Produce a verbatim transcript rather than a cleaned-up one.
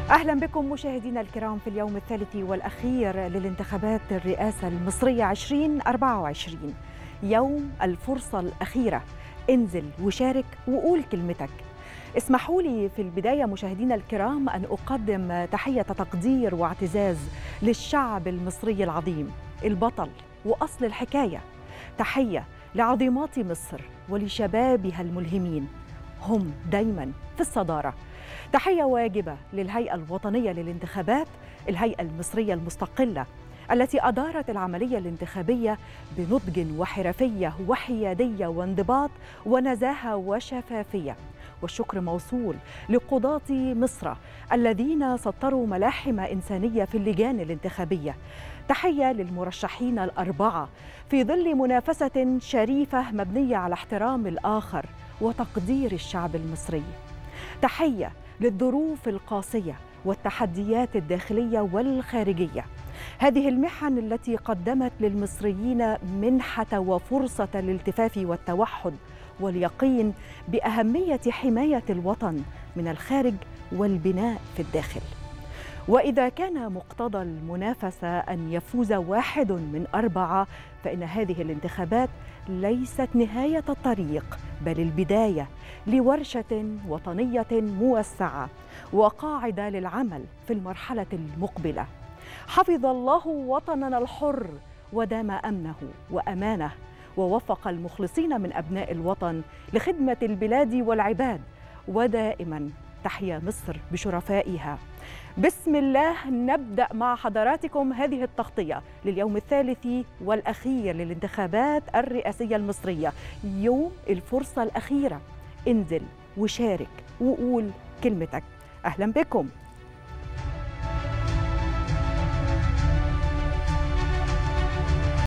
أهلا بكم مشاهدينا الكرام في اليوم الثالث والأخير للانتخابات الرئاسة المصرية ألفين وأربعة وعشرين، يوم الفرصة الأخيرة. انزل وشارك وقول كلمتك. اسمحوا لي في البداية مشاهدينا الكرام أن أقدم تحية تقدير واعتزاز للشعب المصري العظيم البطل وأصل الحكاية. تحية لعظيمات مصر ولشبابها الملهمين، هم دايما في الصدارة. تحية واجبة للهيئة الوطنية للانتخابات، الهيئة المصرية المستقلة التي أدارت العملية الانتخابية بنضج وحرفية وحيادية وانضباط ونزاهة وشفافية. والشكر موصول لقضاة مصر الذين سطروا ملاحم إنسانية في اللجان الانتخابية. تحية للمرشحين الأربعة في ظل منافسة شريفة مبنية على احترام الآخر وتقدير الشعب المصري. تحية للظروف القاسية والتحديات الداخلية والخارجية، هذه المحن التي قدمت للمصريين منحة وفرصة الالتفاف والتوحد واليقين بأهمية حماية الوطن من الخارج والبناء في الداخل. وإذا كان مقتضى المنافسة أن يفوز واحد من أربعة، فإن هذه الانتخابات ليست نهاية الطريق بل البداية لورشة وطنية موسعة وقاعدة للعمل في المرحلة المقبلة. حفظ الله وطننا الحر ودام أمنه وأمانه، ووفق المخلصين من أبناء الوطن لخدمة البلاد والعباد، ودائما تحيا مصر بشرفائها. بسم الله نبدأ مع حضراتكم هذه التغطية لليوم الثالث والأخير للانتخابات الرئاسية المصرية، يوم الفرصة الأخيرة. انزل وشارك وقول كلمتك. أهلا بكم.